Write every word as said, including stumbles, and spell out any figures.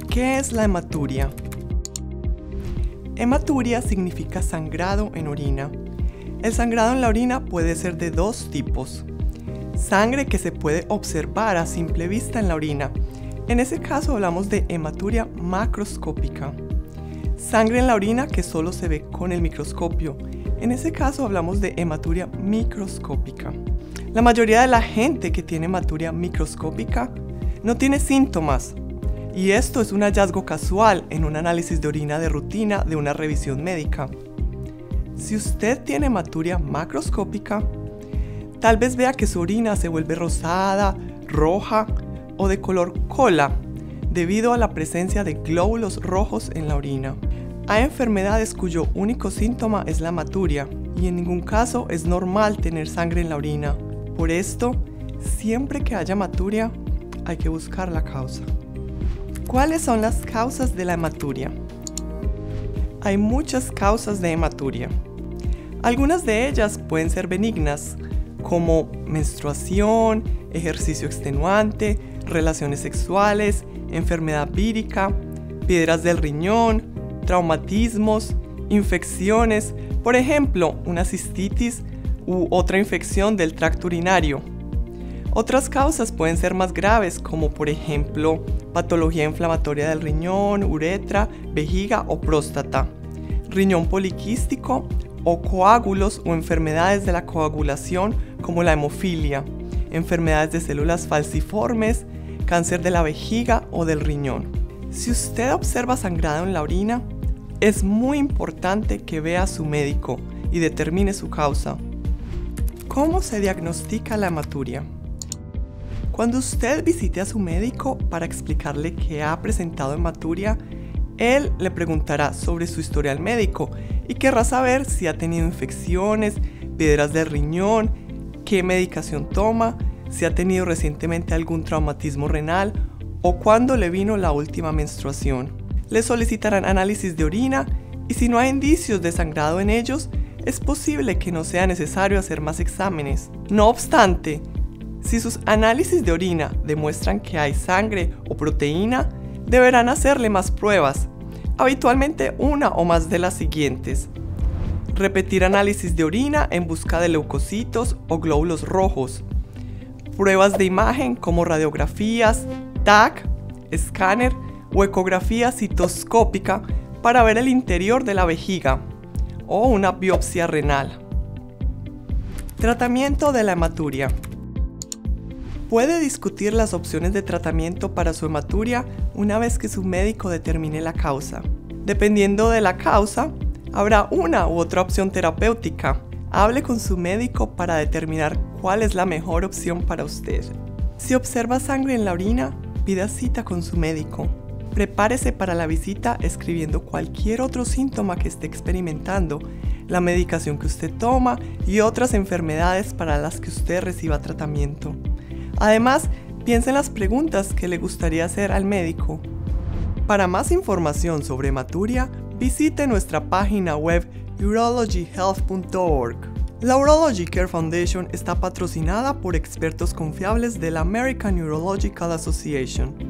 ¿Qué es la hematuria? Hematuria significa sangrado en orina. El sangrado en la orina puede ser de dos tipos. Sangre que se puede observar a simple vista en la orina. En ese caso hablamos de hematuria macroscópica. Sangre en la orina que solo se ve con el microscopio. En ese caso hablamos de hematuria microscópica. La mayoría de la gente que tiene hematuria microscópica no tiene síntomas. Y esto es un hallazgo casual en un análisis de orina de rutina de una revisión médica. Si usted tiene hematuria macroscópica, tal vez vea que su orina se vuelve rosada, roja o de color cola debido a la presencia de glóbulos rojos en la orina. Hay enfermedades cuyo único síntoma es la hematuria y en ningún caso es normal tener sangre en la orina. Por esto, siempre que haya hematuria, hay que buscar la causa. ¿Cuáles son las causas de la hematuria? Hay muchas causas de hematuria. Algunas de ellas pueden ser benignas, como menstruación, ejercicio extenuante, relaciones sexuales, enfermedad vírica, piedras del riñón, traumatismos, infecciones, por ejemplo, una cistitis u otra infección del tracto urinario. Otras causas pueden ser más graves, como por ejemplo, patología inflamatoria del riñón, uretra, vejiga o próstata, riñón poliquístico o coágulos o enfermedades de la coagulación como la hemofilia, enfermedades de células falciformes, cáncer de la vejiga o del riñón. Si usted observa sangrado en la orina, es muy importante que vea a su médico y determine su causa. ¿Cómo se diagnostica la hematuria? Cuando usted visite a su médico para explicarle que ha presentado hematuria, él le preguntará sobre su historial médico y querrá saber si ha tenido infecciones, piedras del riñón, qué medicación toma, si ha tenido recientemente algún traumatismo renal o cuándo le vino la última menstruación. Le solicitarán análisis de orina y si no hay indicios de sangrado en ellos, es posible que no sea necesario hacer más exámenes. No obstante, si sus análisis de orina demuestran que hay sangre o proteína, deberán hacerle más pruebas, habitualmente una o más de las siguientes. Repetir análisis de orina en busca de leucocitos o glóbulos rojos. Pruebas de imagen como radiografías, T A C, escáner o ecografía citoscópica para ver el interior de la vejiga o una biopsia renal. Tratamiento de la hematuria. Puede discutir las opciones de tratamiento para su hematuria una vez que su médico determine la causa. Dependiendo de la causa, habrá una u otra opción terapéutica. Hable con su médico para determinar cuál es la mejor opción para usted. Si observa sangre en la orina, pida cita con su médico. Prepárese para la visita escribiendo cualquier otro síntoma que esté experimentando, la medicación que usted toma y otras enfermedades para las que usted reciba tratamiento. Además, piense en las preguntas que le gustaría hacer al médico. Para más información sobre hematuria, visite nuestra página web urology health punto org. La Urology Care Foundation está patrocinada por expertos confiables de la American Urological Association.